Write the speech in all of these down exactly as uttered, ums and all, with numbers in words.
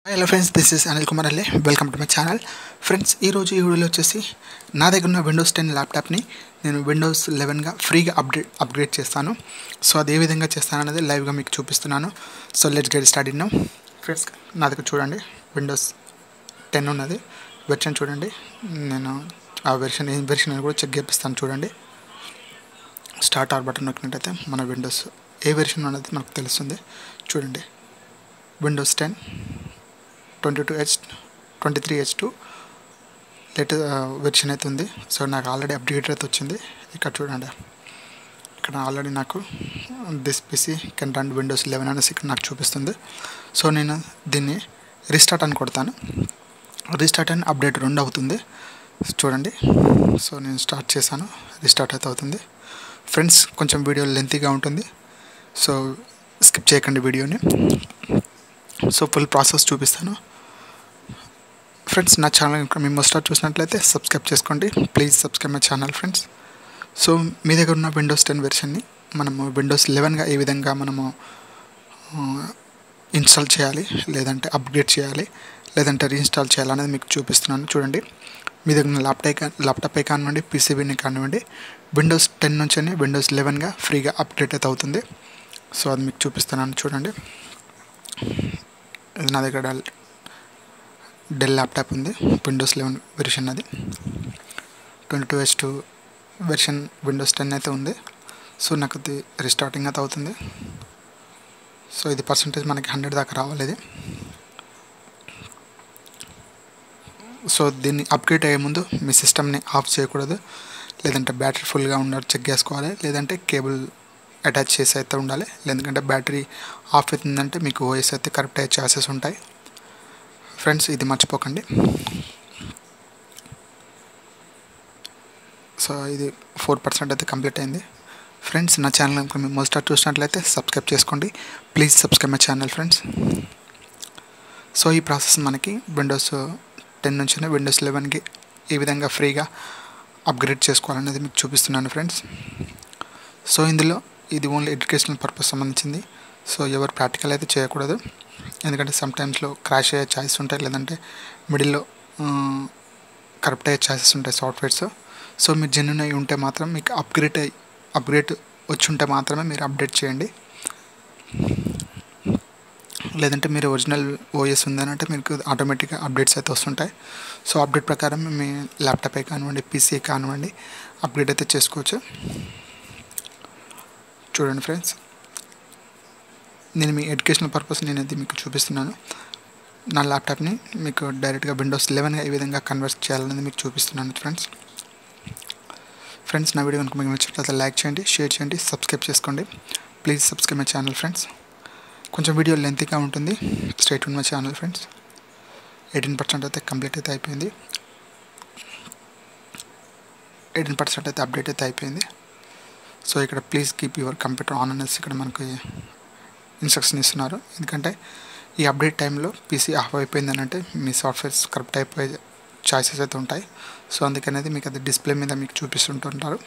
Hello friends, this is Anil Kumar Alle. Welcome to my channel. Friends, ఈరోజు ఈ వీడియోలో వచ్చేసి నా దగ్గర ఉన్న విండోస్ టెన్ ల్యాప్టాప్ని నేను విండోస్ లెవెన్గా ఫ్రీగా అప్డేట్ అప్గ్రేడ్ చేస్తాను. సో అది ఏ విధంగా చేస్తాను అనేది లైవ్గా మీకు చూపిస్తున్నాను. So let's get started now. Friends, నా దగ్గర చూడండి విండోస్ టెన్ ఉన్నది. వెర్షన్ చూడండి. నేను ఆ వెర్షన్ ఏ వెర్షన్ అని కూడా చెక్ చేపిస్తాను. చూడండి, స్టార్ట్ ఆర్ బటన్ నొక్కినట్టయితే మన విండోస్ ఏ వెర్షన్ అనేది మనకు తెలుస్తుంది. చూడండి, Windows ten twenty two H twenty three H two latest version అయితే ఉంది. సో నాకు ఆల్రెడీ అప్డేట్ అయితే వచ్చింది. ఇక్కడ చూడండి, ఇక్కడ ఆల్రెడీ నాకు this PC can run Windows eleven అనేసి ఇక్కడ నాకు చూపిస్తుంది. సో నేను దీన్ని రీస్టార్ట్ అని కొడతాను. రీస్టార్ట్ అని అప్డేట్ రెండు అవుతుంది. చూడండి, సో నేను స్టార్ట్ చేశాను. రీస్టార్ట్ అయితే అవుతుంది. ఫ్రెండ్స్, కొంచెం వీడియో లెంతీగా ఉంటుంది, సో స్కిప్ చేయకండి వీడియోని. సో ఫుల్ ప్రాసెస్ చూపిస్తాను. ఫ్రెండ్స్, నా ఛానల్ ఇంకా మేము స్టార్ట్ చూసినట్లయితే సబ్స్క్రైబ్ చేసుకోండి. Please subscribe my channel friends. So మీ దగ్గర ఉన్న విండోస్ టెన్ వెర్షన్ని మనము విండోస్ లెవెన్గా ఏ విధంగా మనము ఇన్స్టాల్ చేయాలి, లేదంటే అప్గ్రేడ్ చేయాలి, లేదంటే రీఇన్స్టాల్ చేయాలనేది మీకు చూపిస్తున్నాను. చూడండి, మీ దగ్గర ఉన్న ల్యాప్టాప్ ల్యాప్టాప్ కానివ్వండి, పీసీబీని కానివ్వండి, విండోస్ టెన్ నుంచి విండోస్ లెవెన్గా ఫ్రీగా అప్గ్రేడ్ అయితే అవుతుంది. సో అది మీకు చూపిస్తున్నాను. చూడండి, ఇది నా దగ్గర డెల్ డెల్ ల్యాప్టాప్ ఉంది. విండోస్ లెవెన్ వెర్షన్ అది twenty two H two version Windows ten అయితే ఉంది. సో నాకు ఇది రీస్టార్టింగ్ అయితే అవుతుంది. సో ఇది పర్సంటేజ్ మనకి హండ్రెడ్ దాకా రావాలి ఇది. సో దీన్ని అప్గ్రేడ్ అయ్యే ముందు మీ సిస్టమ్ని ఆఫ్ చేయకూడదు, లేదంటే బ్యాటరీ ఫుల్గా ఉన్నట్టు చెక్ చేసుకోవాలి, లేదంటే కేబుల్ అటాచ్ చేసి అయితే ఉండాలి. ఎందుకంటే బ్యాటరీ ఆఫ్ అవుతుందంటే మీకు ఓఎస్ అయితే కరెక్ట్ అయ్యే ఛాన్సెస్ ఉంటాయి. ఫ్రెండ్స్, ఇది మర్చిపోకండి. సో ఇది ఫోర్ పర్సెంట్ అయితే కంప్లీట్ అయింది. ఫ్రెండ్స్, నా ఛానల్ కనుక మీరు మొదట చూసినట్లయితే సబ్స్క్రైబ్ చేసుకోండి. Please subscribe my channel friends. So ఈ ప్రాసెస్ మనకి విండోస్ టెన్ నుంచి విండోస్ లెవెన్కి ఏ విధంగా ఫ్రీగా అప్గ్రేడ్ చేసుకోవాలనేది మీకు చూపిస్తున్నాను ఫ్రెండ్స్. సో ఇందులో ఇది ఓన్లీ ఎడ్యుకేషనల్ పర్పస్ సంబంధించింది. సో ఎవరు ప్రాక్టికల్ అయితే చేయకూడదు, ఎందుకంటే సమ్టైమ్స్లో క్రాష్ అయ్యే ఛాయిస్ ఉంటాయి, లేదంటే మిడిల్లో కరెక్ట్ అయ్యే ఛాయిసెస్ ఉంటాయి సాఫ్ట్వేర్స్. సో మీరు జెన్యున్ అయి ఉంటే మాత్రం మీకు అప్గ్రేడ్ అయ్యి అప్గ్రేడ్ వచ్చి ఉంటే మాత్రమే మీరు అప్డేట్ చేయండి. లేదంటే మీరు ఒరిజినల్ ఓఎస్ ఉందనంటే మీకు ఆటోమేటిక్గా అప్డేట్స్ అయితే వస్తుంటాయి. సో అప్డేట్ ప్రకారం మీ ల్యాప్టాప్ కానివ్వండి, పీసీ కానివ్వండి అప్గ్రేడ్ అయితే చేసుకోవచ్చు. చూడండి ఫ్రెండ్స్, నేను మీ ఎడ్యుకేషనల్ పర్పస్ నేను అది మీకు చూపిస్తున్నాను. నా ల్యాప్టాప్ని మీకు డైరెక్ట్గా విండోస్ లెవెన్గా ఏ విధంగా కన్వర్ట్ చేయాలనేది మీకు చూపిస్తున్నాను ఫ్రెండ్స్. ఫ్రెండ్స్, నా వీడియో కనుక మీకు నచ్చినట్లయితే లైక్ చేయండి, షేర్ చేయండి, సబ్స్క్రైబ్ చేసుకోండి. Please subscribe my channel friends. కొంచెం వీడియో లెంతీగా ఉంటుంది. స్ట్రైట్ ఉన్న my channel friends. Eighteen percent అయితే కంప్లీట్ అయితే అయిపోయింది. ఎయిటీన్ పర్సెంట్ అయితే అప్డేట్ అయితే అయిపోయింది. సో ఇక్కడ please keep your computer on అనేసి ఇక్కడ మనకి ఇన్స్ట్రక్షన్ ఇస్తున్నారు. ఎందుకంటే ఈ అప్డేట్ టైంలో పీసీ ఆఫ్ అయిపోయిందని అంటే మీ సాఫ్ట్వేర్స్ కరెక్ట్ అయిపోయే ఛాయిసెస్ అయితే ఉంటాయి. సో అందుకనేది మీకు అది డిస్ప్లే మీద మీకు చూపిస్తుంటుంటారు.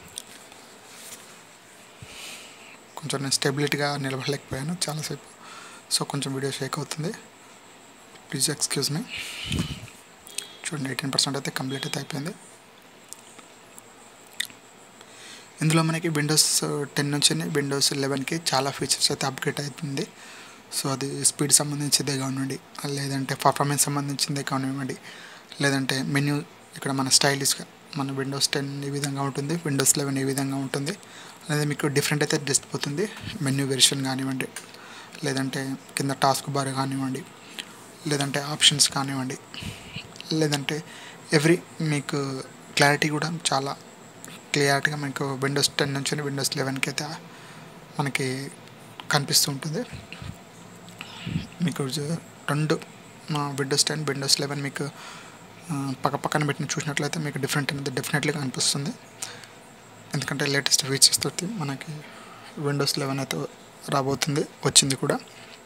కొంచెం నేను స్టెబిలిటీగా నిలబడలేకపోయాను చాలాసేపు, సో కొంచెం వీడియో షేక్ అవుతుంది. Please excuse me. చూడండి, ఎయిటీన్ పర్సెంట్ అయితే కంప్లీట్ అయితే అయిపోయింది. ఇందులో మనకి విండోస్ టెన్ నుంచి విండోస్ లెవెన్కి చాలా ఫీచర్స్ అయితే అప్గ్రేడ్ అవుతుంది. సో అది స్పీడ్ సంబంధించిందే కానివ్వండి, లేదంటే పర్ఫార్మెన్స్ సంబంధించిందే కానివ్వండి, లేదంటే మెన్యూ ఇక్కడ మన స్టైలిష్గా మన విండోస్ టెన్ ఏ విధంగా ఉంటుంది, విండోస్ లెవెన్ ఏ విధంగా ఉంటుంది అనేది మీకు డిఫరెంట్ అయితే తెలిసిపోతుంది. మెన్యూ వెర్షన్ కానివ్వండి, లేదంటే కింద టాస్క్ బార్ కానివ్వండి, లేదంటే ఆప్షన్స్ కానివ్వండి, లేదంటే ఎవ్రీ మీకు క్లారిటీ కూడా చాలా క్లియర్గా మనకు విండోస్ టెన్ నుంచి విండోస్ లెవెన్కి అయితే మనకి కనిపిస్తూ ఉంటుంది. మీకు రెండు విండోస్ టెన్ విండోస్ లెవెన్ మీకు పక్క పక్కన పెట్టిన చూసినట్లయితే మీకు డిఫరెంట్ అనేది డెఫినెట్లీగా అనిపిస్తుంది. ఎందుకంటే లేటెస్ట్ ఫీచర్స్ తోటి మనకి విండోస్ లెవెన్ అయితే రాబోతుంది, వచ్చింది కూడా.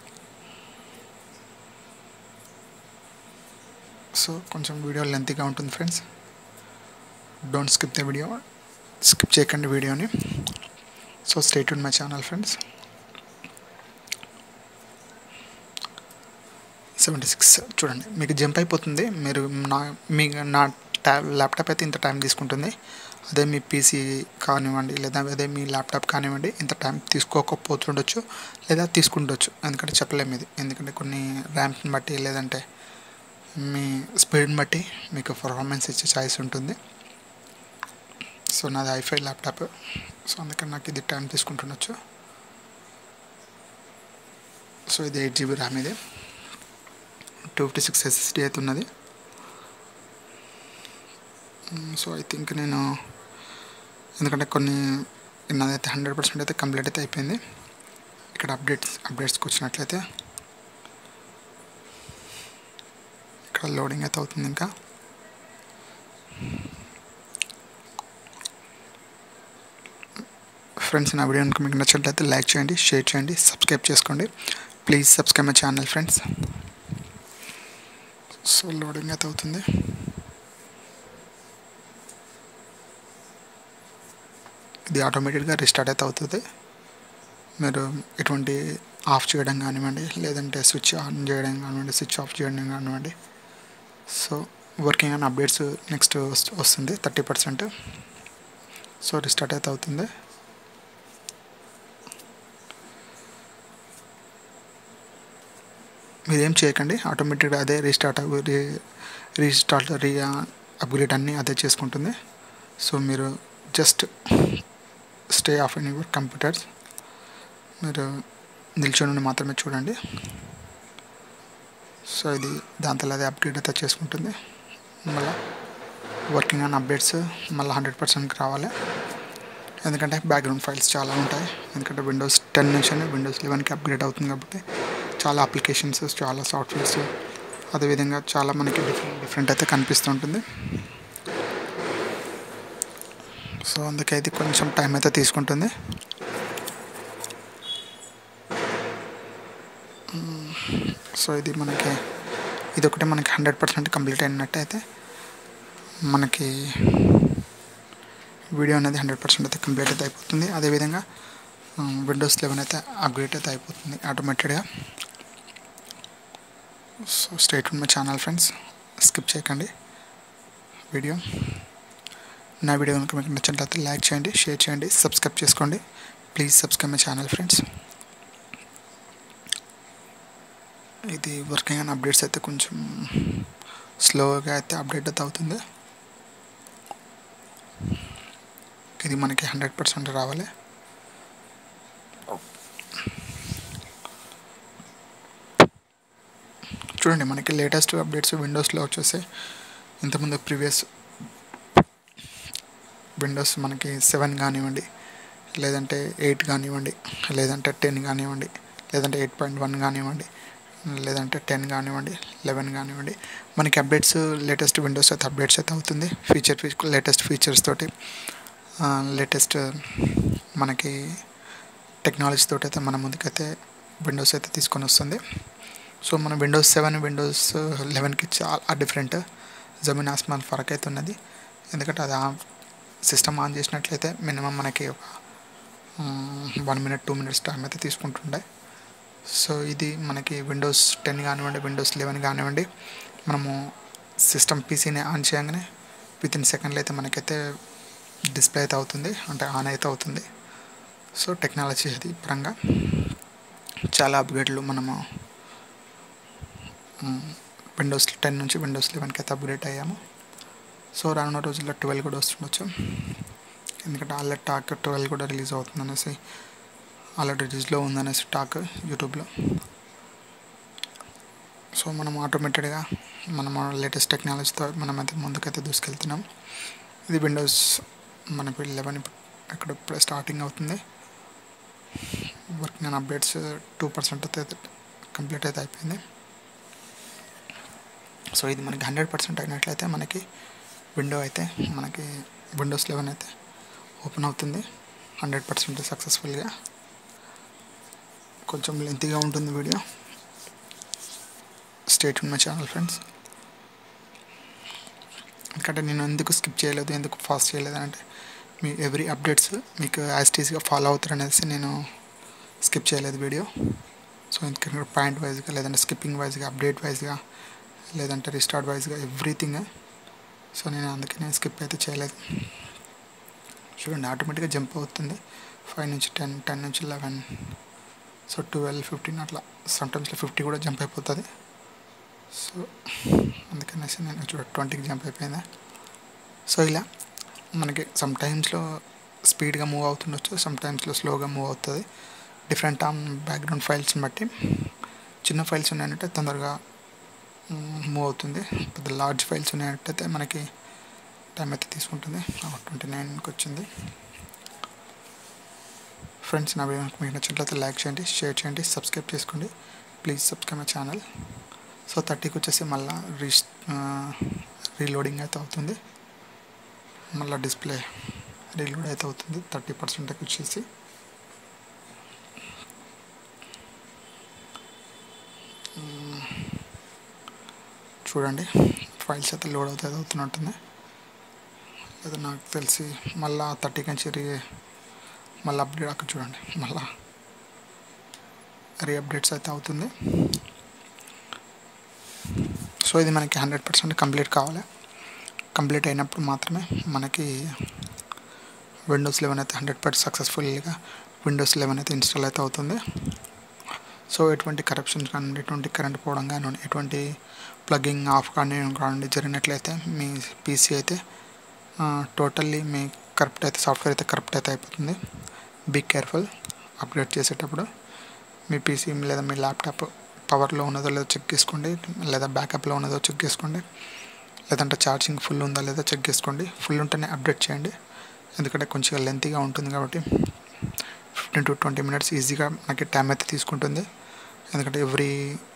సో కొంచెం వీడియో లెంతీగా ఉంటుంది friends. Don't skip the video. Skip చేయకండి వీడియోని. So stay tune my channel friends. Seventy six చూడండి, మీకు జంప్ అయిపోతుంది. మీరు నా మీ నా ట్యాబ్ ల్యాప్టాప్ అయితే ఇంత టైం తీసుకుంటుంది. అదే మీ పీసీ కానివ్వండి, లేదా అదే మీ ల్యాప్టాప్ కానివ్వండి, ఇంత టైం తీసుకోకపోతుండొచ్చు, లేదా తీసుకుండొచ్చు. ఎందుకంటే చెప్పలేము ఇది. ఎందుకంటే కొన్ని ర్యామ్ని బట్టి, లేదంటే మీ స్పీడ్ని బట్టి మీకు పర్ఫార్మెన్స్ ఇచ్చే ఛాయిస్ ఉంటుంది. సో నాది ఐఫై ల్యాప్టాప్, సో అందుకని నాకు ఇది టైం తీసుకుంటుండొచ్చు. సో ఇది ఎయిట్ జీబీ ర్యామ్, ఇది టూ ఫిఫ్టీ సిక్స్ ఎస్ఎస్డి అయితే ఉన్నది. సో ఐ థింక్ నేను ఎందుకంటే కొన్ని నాదైతే హండ్రెడ్ పర్సెంట్ అయితే కంప్లీట్ అయితే అయిపోయింది. ఇక్కడ అప్డేట్స్ అప్డేట్స్కి వచ్చినట్లయితే ఇక్కడ లోడింగ్ అయితే అవుతుంది. ఇంకా ఫ్రెండ్స్, నా వీడియో కనుక మీకు నచ్చినట్లయితే లైక్ చేయండి, షేర్ చేయండి, సబ్స్క్రైబ్ చేసుకోండి. Please subscribe my channel friends. So loading అయితే అవుతుంది. ఇది ఆటోమేటిక్గా రీస్టార్ట్ అయితే అవుతుంది. మీరు ఎటువంటి ఆఫ్ చేయడం కానివ్వండి, లేదంటే స్విచ్ ఆన్ చేయడం కానివ్వండి, స్విచ్ ఆఫ్ చేయడం కానివ్వండి. So working and updates next వస్తుంది థర్టీ పర్సెంట్. సో రీస్టార్ట్ అయితే అవుతుంది. మీరేం చేయకండి, ఆటోమేటిక్గా అదే restart re restart re upgrade అన్నీ అదే చేసుకుంటుంది. సో మీరు just stay off in your computers. మీరు నిల్చొని మాత్రమే చూడండి. సో ఇది దాంతో అదే అప్గ్రేడ్ అయితే చేసుకుంటుంది. మళ్ళీ వర్కింగ్ ఆన్ అప్డేట్స్ మళ్ళీ హండ్రెడ్ పర్సెంట్కి రావాలి. ఎందుకంటే బ్యాక్గ్రౌండ్ ఫైల్స్ చాలా ఉంటాయి. ఎందుకంటే విండోస్ టెన్ నుంచి విండోస్ లెవెన్కి అప్గ్రేడ్ అవుతుంది కాబట్టి చాలా అప్లికేషన్స్, చాలా సాఫ్ట్వేర్స్, అదేవిధంగా చాలా మనకి డిఫరెంట్ డిఫరెంట్ అయితే కనిపిస్తూ ఉంటుంది. సో అందుకే ఇది కొంచెం టైం అయితే తీసుకుంటుంది. సో ఇది మనకి ఇది ఒకటి మనకి హండ్రెడ్ పర్సెంట్ కంప్లీట్ అయినట్టయితే మనకి వీడియో అనేది హండ్రెడ్ పర్సెంట్ అయితే కంప్లీట్ అయితే అయిపోతుంది. అదేవిధంగా విండోస్ లెవెన్ అయితే అప్గ్రేడ్ అయితే అయిపోతుంది ఆటోమేటెడ్గా. So stay tune my channel friends, skip చేయకండి వీడియో. నా వీడియో కనుక మీకు నచ్చినట్లయితే లైక్ చేయండి, షేర్ చేయండి, సబ్స్క్రైబ్ చేసుకోండి. Please subscribe my channel friends. ఇది వర్కింగ్ అండ్ అప్డేట్స్ అయితే కొంచెం స్లోగా అయితే అప్డేట్ అయితే అవుతుంది. ఇది మనకి హండ్రెడ్ పర్సెంట్ రావాలి. చూడండి, మనకి లేటెస్ట్ అప్డేట్స్ విండోస్లో వచ్చేసి ఇంతకుముందు ప్రీవియస్ విండోస్ మనకి సెవెన్ కానివ్వండి, లేదంటే ఎయిట్ కానివ్వండి, లేదంటే టెన్ కానివ్వండి, లేదంటే ఎయిట్ పాయింట్ వన్ కానివ్వండి, లేదంటే టెన్ కానివ్వండి, లెవెన్ కానివ్వండి, మనకి అప్డేట్స్ లేటెస్ట్ విండోస్ అయితే అప్డేట్స్ అయితే అవుతుంది. ఫీచర్ లేటెస్ట్ ఫీచర్స్ తోటి, లేటెస్ట్ మనకి టెక్నాలజీ తోటి అయితే మన ముందుకైతే విండోస్ అయితే తీసుకొని వస్తుంది. సో మన విండోస్ సెవెన్ విండోస్ లెవెన్కి చాలా డిఫరెంట్, జమీన్ ఆస్మాన్ ఫరక్ అయితే ఉన్నది. ఎందుకంటే అది సిస్టమ్ ఆన్ చేసినట్లయితే మినిమం మనకి ఒక one minute two minutes time అయితే తీసుకుంటుండే. సో ఇది మనకి విండోస్ టెన్ కానివ్వండి, విండోస్ లెవెన్ కానివ్వండి, మనము సిస్టమ్ పీసీని ఆన్ చేయగానే విత్ ఇన్ సెకండ్లో అయితే మనకైతే డిస్ప్లే అయితే అవుతుంది, అంటే ఆన్ అయితే అవుతుంది. సో టెక్నాలజీ అది పరంగా చాలా అప్గ్రేడ్లు మనము విండోస్ టెన్ నుంచి విండోస్ లెవెన్కి అయితే అప్గ్రేడ్ అయ్యాము. సో రానున్న రోజుల్లో ట్వెల్వ్ కూడా వస్తుండొచ్చు. ఎందుకంటే ఆల్రెడీ టాక్ ట్వెల్వ్ కూడా రిలీజ్ అవుతుంది అనేసి, ఆల్రెడీ రిలీజ్లో ఉందనేసి టాక్ యూట్యూబ్లో. సో మనం ఆటోమేటెడ్గా మనం లేటెస్ట్ టెక్నాలజీతో మనమైతే ముందుకైతే దూసుకెళ్తున్నాం. ఇది విండోస్ మనకి లెవెన్ ఇక్కడ ఇప్పుడే స్టార్టింగ్ అవుతుంది. Working and updates two percent అయితే కంప్లీట్ అయితే అయిపోయింది. సో ఇది మనకి హండ్రెడ్ పర్సెంట్ అయినట్లయితే మనకి విండో అయితే మనకి విండోస్ లెవెన్ అయితే ఓపెన్ అవుతుంది హండ్రెడ్ పర్సెంట్ సక్సెస్ఫుల్గా. కొంచెం లెంతీగా ఉంటుంది వీడియో. Stay tune my channel friends. ఎందుకంటే నేను ఎందుకు స్కిప్ చేయలేదు, ఎందుకు ఫాస్ట్ చేయలేదు అంటే మీ ఎవ్రీ అప్డేట్స్ మీకు యాజ్ టీజ్గా ఫాలో అవుతారు అనేసి నేను స్కిప్ చేయలేదు వీడియో. సో ఎందుకంటే పాయింట్ వైజ్గా లేదంటే స్కిప్పింగ్ వైజ్గా అప్డేట్ వైజ్గా లేదంటే రీస్టార్ట్ వైజ్గా ఎవ్రీథింగ్. సో నేను అందుకే నేను స్కిప్ అయితే చేయలేదు. చూడండి ఆటోమేటిక్గా జంప్ అవుతుంది. ఫైవ్ నుంచి టెన్ టెన్ నుంచి లెవెన్ సో ట్వెల్వ్ ఫిఫ్టీన్ అట్లా సమ్టైమ్స్లో ఫిఫ్టీ కూడా జంప్ అయిపోతుంది. సో అందుకనేసి నేను చూడ ట్వంటీకి జంప్ అయిపోయిందా. సో ఇలా మనకి సమ్ టైమ్స్లో స్పీడ్గా మూవ్ అవుతుండొచ్చు, సమ్ టైమ్స్లో స్లోగా మూవ్ అవుతుంది. డిఫరెంట్ ఆన్ బ్యాక్గ్రౌండ్ ఫైల్స్ని బట్టి. చిన్న ఫైల్స్ ఉన్నాయంటే తొందరగా మూవ్ అవుతుంది. పెద్ద లార్జ్ ఫైల్స్ ఉన్నాయంటే మనకి టైం అయితే తీసుకుంటుంది. ట్వంటీ నైన్కి వచ్చింది. ఫ్రెండ్స్ నా వీడియో మీకు నచ్చినట్లయితే లైక్ చేయండి, షేర్ చేయండి, సబ్స్క్రైబ్ చేసుకోండి. Please subscribe my channel. So థర్టీకి వచ్చేసి మళ్ళీ రీ రీలోడింగ్ అయితే అవుతుంది. మళ్ళీ డిస్ప్లే రీలోడ్ అయితే అవుతుంది థర్టీ పర్సెంట్కి వచ్చేసి. చూడండి ఫైల్స్ అయితే లోడ్ అవుతుంది అవుతున్నట్టుంది. లేదా నాకు తెలిసి మళ్ళీ థర్టీకి నుంచి రీ మళ్ళీ అప్డేట్ అక్కడ చూడండి మళ్ళీ రీ అప్డేట్స్ అయితే అవుతుంది. సో ఇది మనకి హండ్రెడ్ పర్సెంట్ కంప్లీట్ కావాలి. కంప్లీట్ అయినప్పుడు మాత్రమే మనకి విండోస్ లెవెన్ అయితే హండ్రెడ్ పర్సెంట్ సక్సెస్ఫుల్గా విండోస్ లెవెన్ అయితే ఇన్స్టాల్ అయితే అవుతుంది. సో ఎటువంటి కరప్షన్స్ కానీ ఎటువంటి కరెంట్ పోవడం కానీ ఎటువంటి ప్లగ్గింగ్ ఆఫ్ కానీ కానీ జరిగినట్లయితే మీ పీసీ అయితే టోటల్లీ మీ కరప్ట్ అయితే సాఫ్ట్వేర్ అయితే కరప్ట్ అయితే అయిపోతుంది. బీ కేర్ఫుల్ అప్గ్రేడ్ చేసేటప్పుడు. మీ పీసీ లేదా మీ ల్యాప్టాప్ పవర్లో ఉన్నదో లేదో చెక్ చేసుకోండి, లేదా బ్యాకప్లో ఉన్నదో చెక్ చేసుకోండి, లేదంటే ఛార్జింగ్ ఫుల్ ఉందా లేదో చెక్ చేసుకోండి. ఫుల్ ఉంటేనే అప్డేట్ చేయండి, ఎందుకంటే కొంచెం లెంతీగా ఉంటుంది కాబట్టి ఫిఫ్టీన్ టు ట్వంటీ మినిట్స్ ఈజీగా మనకి టైం అయితే తీసుకుంటుంది. ఎందుకంటే ఎవ్రీ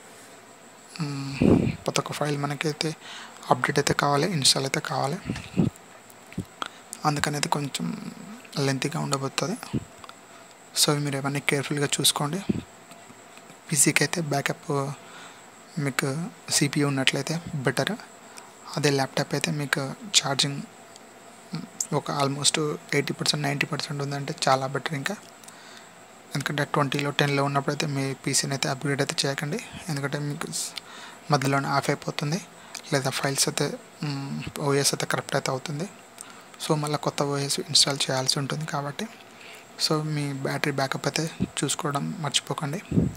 ప్రతి ఒక్క ఫైల్ మనకైతే అప్డేట్ అయితే కావాలి, ఇన్స్టాల్ అయితే కావాలి. అందుకని అయితే కొంచెం లెంతీగా ఉండబోతుంది. సో మీరు ఇవన్నీ కేర్ఫుల్గా చూసుకోండి. పీసీకి అయితే బ్యాకప్ మీకు సిపియూ ఉన్నట్లయితే బెటర్. అదే ల్యాప్టాప్ అయితే మీకు ఛార్జింగ్ ఒక almost eighty percent ninety percent ఉందంటే చాలా బెటర్. ఇంకా ఎందుకంటే ట్వంటీలో టెన్లో ఉన్నప్పుడు అయితే మీ పీసీని అయితే అప్గ్రేడ్ అయితే చేయకండి, ఎందుకంటే మీకు మధ్యలోనే ఆఫ్ అయిపోతుంది, లేదా ఫైల్స్ అయితే ఓఎస్ అయితే కరెక్ట్ అయితే అవుతుంది. సో మళ్ళీ కొత్త ఓఎస్ ఇన్స్టాల్ చేయాల్సి ఉంటుంది కాబట్టి సో మీ బ్యాటరీ బ్యాకప్ అయితే చూసుకోవడం మర్చిపోకండి.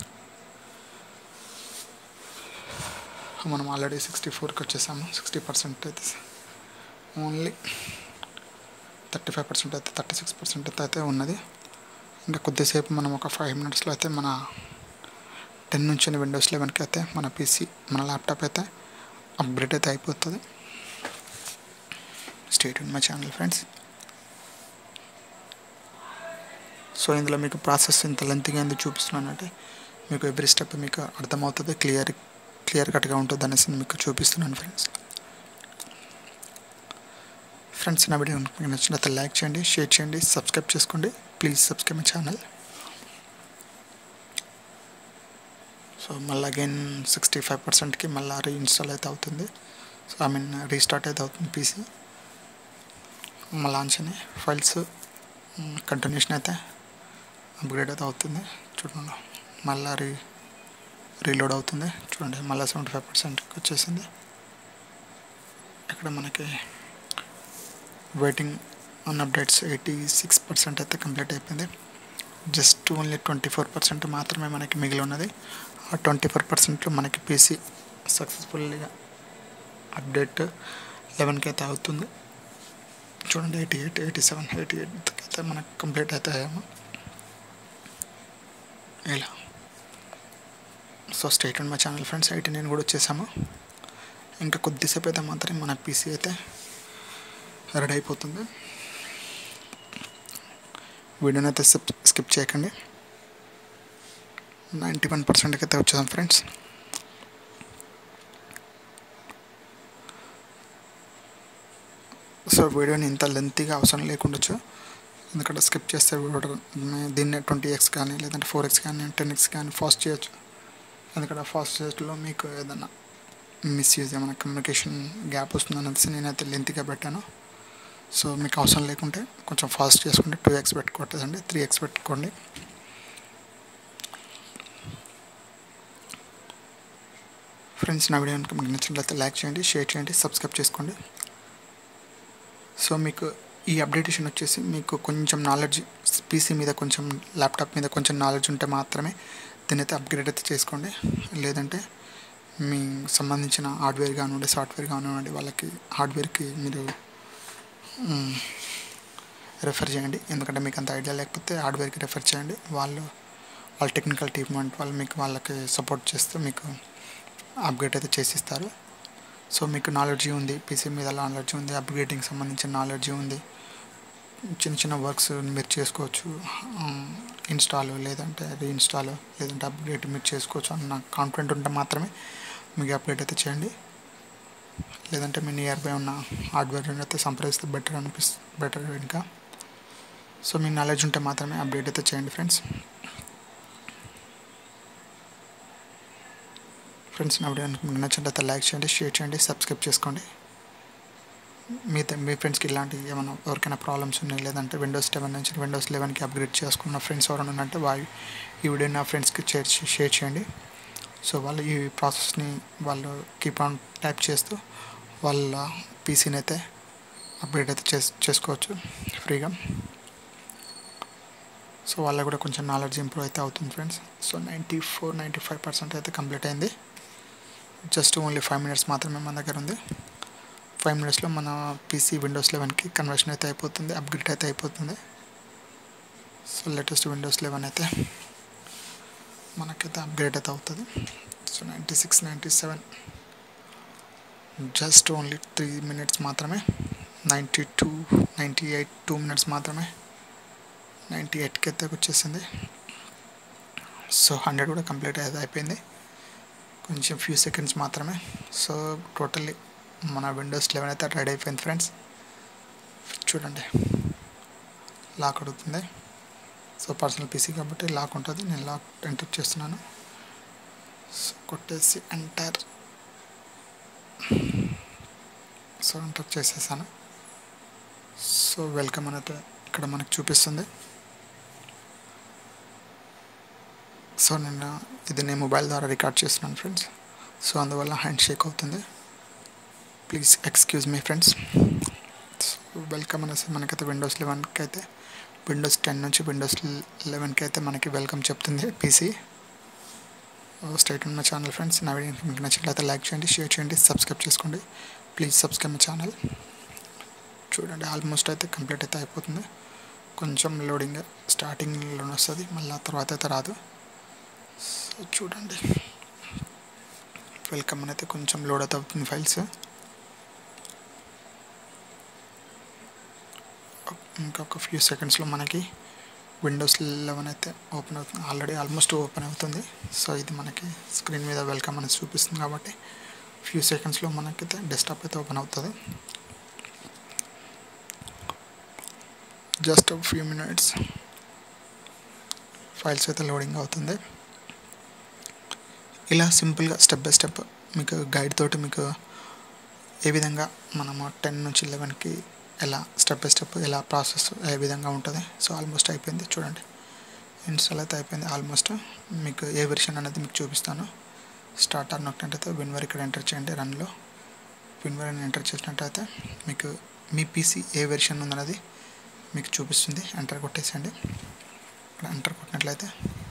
మనం ఆల్రెడీ సిక్స్టీ ఫోర్కి వచ్చేసాము. సిక్స్టీ పర్సెంట్ అయితే ఓన్లీ థర్టీ ఫైవ్ పర్సెంట్ అయితే థర్టీ సిక్స్ పర్సెంట్ అయితే అయితే ఉన్నది. ఇంకా కొద్దిసేపు మనం ఒక ఫైవ్ మినిట్స్లో అయితే మన టెన్ నుంచి విండోస్ లెవెన్కి అయితే మన పీసీ మన ల్యాప్టాప్ అయితే అప్గ్రేడ్ అయితే అయిపోతుంది. Stay tune my channel friends. So ఇందులో మీకు ప్రాసెస్ ఇంత లెంత్గా ఎందుకు చూపిస్తున్నానంటే మీకు ఎవ్రీ స్టెప్ మీకు అర్థమవుతుంది, క్లియర్ క్లియర్ కట్గా ఉంటుంది అనేసి మీకు చూపిస్తున్నాను ఫ్రెండ్స్. ఫ్రెండ్స్ నా వీడియో మీకు నచ్చినట్లయితే లైక్ చేయండి, షేర్ చేయండి, సబ్స్క్రైబ్ చేసుకోండి. Please subscribe my channel. So మళ్ళీ అగైన్ సిక్స్టీ ఫైవ్ పర్సెంట్కి మళ్ళీ రీఇన్స్టాల్ అయితే అవుతుంది. సో ఐ మీన్ రీస్టార్ట్ అయితే అవుతుంది పీసీ. మళ్ళీ లాంచ్ అని ఫైల్స్ కంటిన్యూషన్ అయితే అప్గ్రేడ్ అయితే అవుతుంది. చూడండి మళ్ళీ రీ రీలోడ్ అవుతుంది. చూడండి మళ్ళీ సెవెంటీ ఫైవ్ పర్సెంట్కి వచ్చేసింది. ఇక్కడ మనకి waiting on updates eighty six percent అయితే కంప్లీట్ అయిపోయింది. Just only twenty four percent మాత్రమే మనకి మిగిలి ఉన్నది. ఆ ట్వంటీ ఫోర్ పర్సెంట్లో మనకి పీసీ సక్సెస్ఫుల్గా అప్డేట్ లెవెన్కి అయితే అవుతుంది. చూడండి eighty eight eighty seven eighty ఎయిట్కి అయితే మనకు కంప్లీట్ అయితే అయ్యాము ఇలా. So stay tune my channel friends. Eighty nine కూడా వచ్చేసాము. ఇంకా కొద్దిసేపు అయితే మాత్రమే మన పీసీ అయితే రెడీ అయిపోతుంది. వీడియోని అయితే స్కిప్ చేయకండి. నైంటీ వన్ పర్సెంట్కి అయితే వచ్చేసాం ఫ్రెండ్స్. సో వీడియోని ఇంత లెంతీగా అవసరం లేకుండొచ్చు, ఎందుకంటే స్కిప్ చేస్తే వీడియో దీన్ని ట్వంటీ ఎక్స్ కానీ లేదంటే ఫోర్ ఎక్స్ కానీ టెన్ ఎక్స్ కానీ ఫాస్ట్ చేయొచ్చు. ఎందుకంటే ఫాస్ట్ చేయట్లో మీకు ఏదైనా మిస్యూజ్ ఏమైనా కమ్యూనికేషన్ గ్యాప్ వస్తుంది అనేసి నేనైతే లెంతీగా పెట్టాను. సో మీకు అవసరం లేకుంటే కొంచెం ఫాస్ట్ చేసుకుంటే టూ ఎక్స్ పెట్టుకోవట్లేదండి, త్రీ ఎక్స్ పెట్టుకోండి. ఫ్రెండ్స్ నా వీడియో కనుక మీకు నచ్చినట్లయితే లైక్ చేయండి, షేర్ చేయండి, సబ్స్క్రైబ్ చేసుకోండి. సో మీకు ఈ అప్డేటేషన్ వచ్చేసి మీకు కొంచెం నాలెడ్జ్ పీసీ మీద కొంచెం ల్యాప్టాప్ మీద కొంచెం నాలెడ్జ్ ఉంటే మాత్రమే దీని అయితే అప్గ్రేడ్ అయితే చేసుకోండి. లేదంటే మీ సంబంధించిన హార్డ్వేర్ కానివ్వండి, సాఫ్ట్వేర్ కానివ్వండి, వాళ్ళకి హార్డ్వేర్కి మీరు రెఫర్ చేయండి. ఎందుకంటే మీకు అంత ఐడియా లేకపోతే హార్డ్వేర్కి రెఫర్ చేయండి. వాళ్ళు వాళ్ళ టెక్నికల్ టీమ్ వాళ్ళు మీకు వాళ్ళకి సపోర్ట్ చేస్తూ మీకు అప్గ్రేడ్ అయితే చేసిస్తారు. సో మీకు నాలెడ్జ్ ఉంది, పీసీ మీద నాలెడ్జ్ ఉంది, అప్గ్రేడింగ్ సంబంధించిన నాలెడ్జ్ ఉంది, చిన్న చిన్న వర్క్స్ మీరు చేసుకోవచ్చు, ఇన్స్టాల్ లేదంటే రీఇన్స్టాల్ లేదంటే అప్గ్రేడ్ మీరు చేసుకోవచ్చు అన్న కాన్ఫిడెంట్ ఉంటే మాత్రమే మీకు అప్గ్రేడ్ అయితే చేయండి. లేదంటే మీ నియర్ బై ఉన్న హార్డ్వేర్ అయితే సంప్రదిస్తే బెటర్ అనిపిస్తుంది, బెటర్ ఇంకా. సో మీ నాలెడ్జ్ ఉంటే మాత్రమే అప్డేట్ అయితే చేయండి ఫ్రెండ్స్. ఫ్రెండ్స్ నా వీడియో మీకు నచ్చినట్లయితే లైక్ చేయండి, షేర్ చేయండి, సబ్స్క్రైబ్ చేసుకోండి. మీ మీ ఫ్రెండ్స్కి ఇలాంటి ఏమైనా ఎవరికైనా ప్రాబ్లమ్స్ ఉన్నాయి, లేదంటే విండోస్ టెన్ నుంచి విండోస్ లెవెన్కి అప్గ్రేడ్ చేసుకున్న ఫ్రెండ్స్ ఎవరైనా ఉంటే వాళ్ళు ఈ వీడియో నా ఫ్రెండ్స్కి షేర్ షేర్ చేయండి. సో వాళ్ళు ఈ ప్రాసెస్ని వాళ్ళు కీప్ ఆన్ టైప్ చేస్తూ వాళ్ళ పీసీని అయితే అప్గ్రేడ్ అయితే చేస్ చేసుకోవచ్చు ఫ్రీగా. సో వాళ్ళకి కూడా కొంచెం నాలెడ్జ్ ఇంప్రూవ్ అయితే అవుతుంది friends. So ninety four ninety five percent అయితే కంప్లీట్ అయింది. జస్ట్ ఓన్లీ ఫైవ్ మినిట్స్ మాత్రమే మన దగ్గర ఉంది. ఫైవ్ మినిట్స్లో మన పీసీ విండోస్ లెవెన్కి కన్వర్షన్ అయితే అయిపోతుంది, అప్గ్రేడ్ అయితే అయిపోతుంది. సో లేటెస్ట్ విండోస్ లెవెన్ అయితే మనకైతే అప్గ్రేడ్ అయితే అవుతుంది. So ninety six ninety seven just only three minutes మాత్రమే. Ninety two ninety eight two minutes మాత్రమే. నైంటీ ఎయిట్కి అయితే వచ్చేసింది. సో హండ్రెడ్ కూడా కంప్లీట్ అయితే అయిపోయింది, కొంచెం ఫ్యూ సెకండ్స్ మాత్రమే. సో టోటల్లీ మన విండోస్ లెవెన్ అయితే రెడీ అయిపోయింది ఫ్రెండ్స్. చూడండి లాక్ అడుగుతుంది. సో పర్సనల్ పీసీ కాబట్టి లాక్ ఉంటుంది. నేను లాక్ ఎంటర్ చేస్తున్నాను. సో కొట్టేసి ఎంటర్. సో ఎంటర్ చేసేసాను. సో వెల్కమ్ అనేది ఇక్కడ మనకు చూపిస్తుంది. సో నేను ఇది నేను మొబైల్ ద్వారా రికార్డ్ చేస్తున్నాను ఫ్రెండ్స్. సో అందువల్ల హ్యాండ్ షేక్ అవుతుంది, please excuse me friends. So welcome అనేసి మనకైతే విండోస్ లెవెన్కి అయితే విండోస్ టెన్ నుంచి విండోస్ లెవెన్కి అయితే మనకి వెల్కమ్ చెప్తుంది పీసీ. స్టేట్ ఉన్న ఛానల్ ఫ్రెండ్స్. నా వీడియో మీకు నచ్చినట్లయితే లైక్ చేయండి, షేర్ చేయండి, సబ్స్క్రైబ్ చేసుకోండి. Please subscribe my channel. చూడండి ఆల్మోస్ట్ అయితే కంప్లీట్ అయితే అయిపోతుంది. కొంచెం లోడింగ్ స్టార్టింగ్లో వస్తుంది, మళ్ళీ తర్వాత అయితే రాదు. సో చూడండి వెల్కమ్ అయితే కొంచెం లోడ్ అయితే అవుతుంది ఫైల్స్. ఇంకొక ఫ్యూ సెకండ్స్లో మనకి విండోస్ లెవెన్ అయితే ఓపెన్ అవుతుంది. ఆల్రెడీ ఆల్మోస్ట్ ఓపెన్ అవుతుంది. సో ఇది మనకి స్క్రీన్ మీద వెల్కమ్ అనేది చూపిస్తుంది కాబట్టి ఫ్యూ సెకండ్స్లో మనకైతే డెస్క్టాప్ అయితే ఓపెన్ అవుతుంది. జస్ట్ ఫ్యూ మినిట్స్ ఫైల్స్ అయితే లోడింగ్ అవుతుంది. ఇలా సింపుల్గా స్టెప్ బై స్టెప్ మీకు గైడ్ తోటి మీకు ఏ విధంగా మనము టెన్ నుంచి లెవెన్కి ఎలా స్టెప్ బై స్టెప్ ఎలా ప్రాసెస్ ఏ విధంగా ఉంటుంది. సో ఆల్మోస్ట్ అయిపోయింది. చూడండి ఇన్స్టాల్ అయితే అయిపోయింది ఆల్మోస్ట్. మీకు ఏ వెర్షన్ అనేది మీకు చూపిస్తాను. స్టార్టర్ నొక్కినట్టయితే విన్వర్ ఇక్కడ ఎంటర్ చేయండి. రన్లో విన్వర్ అని ఎంటర్ చేసినట్టయితే మీకు మీ పీసీ ఏ వెర్షన్ ఉందనేది మీకు చూపిస్తుంది. ఎంటర్ కొట్టేసండి. ఇక్కడ ఎంటర్ కొట్టినట్లయితే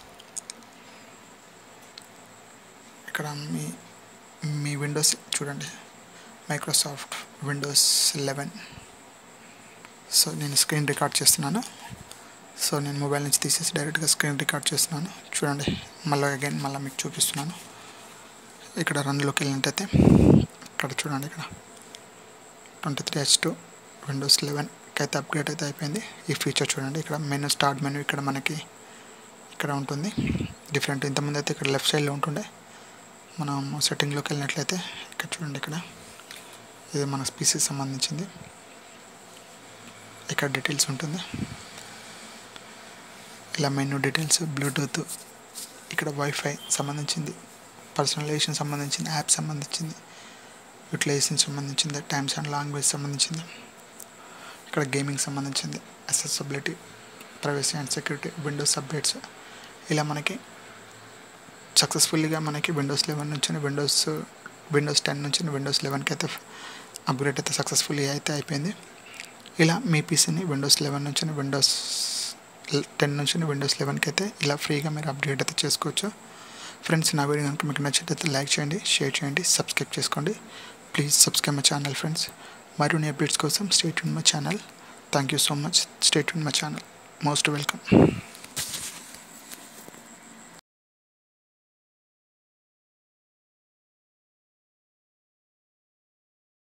ఇక్కడ మీ మీ విండోస్ చూడండి, మైక్రోసాఫ్ట్ విండోస్ లెవెన్. సో నేను స్క్రీన్ రికార్డ్ చేస్తున్నాను. సో నేను మొబైల్ నుంచి తీసేసి డైరెక్ట్గా స్క్రీన్ రికార్డ్ చేస్తున్నాను. చూడండి మళ్ళీ అగైన్ మళ్ళీ మీకు చూపిస్తున్నాను. ఇక్కడ రన్లోకి వెళ్ళినట్టయితే ఇక్కడ చూడండి, ఇక్కడ twenty three H two Windows లెవెన్కి అయితే అప్గ్రేడ్ అయితే అయిపోయింది. ఈ ఫీచర్ చూడండి, ఇక్కడ మెనూ స్టార్ట్ మెనూ ఇక్కడ మనకి ఇక్కడ ఉంటుంది డిఫరెంట్. ఇంతకుముందు అయితే ఇక్కడ లెఫ్ట్ సైడ్లో ఉంటుండే. మనం సెట్టింగ్లోకి వెళ్ళినట్లయితే ఇక్కడ చూడండి, ఇక్కడ ఇది మన పీసీకి సంబంధించింది. ఇక్కడ డీటెయిల్స్ ఉంటుంది. ఇలా మెనూ డీటెయిల్స్, బ్లూటూత్, ఇక్కడ వైఫై సంబంధించింది, పర్సనలైజేషన్ సంబంధించింది, యాప్ సంబంధించింది, యూటిలైజేషన్ సంబంధించింది, టైమ్స్ అండ్ లాంగ్వేజ్ సంబంధించింది, ఇక్కడ గేమింగ్ సంబంధించింది, accessibility, privacy and security, Windows updates. ఇలా మనకి సక్సెస్ఫుల్గా మనకి విండోస్ లెవెన్ నుంచి విండోస్ విండోస్ టెన్ నుంచి విండోస్ లెవెన్కి అయితే అప్గ్రేడ్ అయితే సక్సెస్ఫుల్లీ అయితే అయిపోయింది. ఇలా మీ పీసీని విండోస్ లెవెన్ నుంచి విండోస్ టెన్ నుంచి విండోస్ లెవెన్కి అయితే ఇలా ఫ్రీగా మీరు అప్గ్రేడ్ అయితే చేసుకోవచ్చు. ఫ్రెండ్స్, నా వీడియో కనుక మీకు నచ్చినట్లయితే లైక్ చేయండి, షేర్ చేయండి, సబ్స్క్రైబ్ చేసుకోండి. Please subscribe my channel friends. మరిన్ని అప్డేట్స్ కోసం stay tune my channel. Thank you so much. Stay tune my channel. Most welcome.